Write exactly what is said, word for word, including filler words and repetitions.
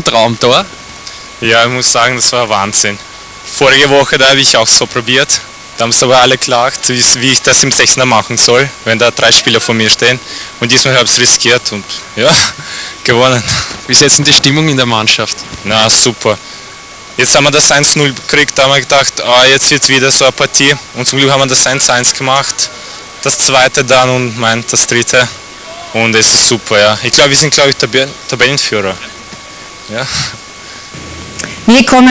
Traumtor? Ja, ich muss sagen, das war Wahnsinn. Vorige Woche, da habe ich auch so probiert. Da haben sie aber alle gelacht, wie, wie ich das im Sechzehner machen soll, wenn da drei Spieler vor mir stehen. Und diesmal habe ich es riskiert und ja, gewonnen. Wie ist jetzt denn die Stimmung in der Mannschaft? Na, super. Jetzt haben wir das eins null gekriegt, da haben wir gedacht, oh, jetzt wird wieder so eine Partie. Und zum Glück haben wir das eins eins gemacht. Das zweite dann und mein, das dritte. Und es ist super, ja. Ich glaube, wir sind, glaube ich, Tab Tabellenführer. Ja. Wir kommen